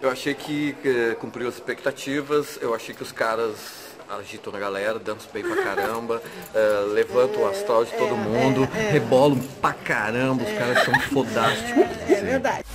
Eu achei que cumpriu as expectativas, eu achei que os caras agitam na galera, dançam bem pra caramba, levantam o astral de todo mundo, rebolam pra caramba, os caras são fodásticos. É verdade.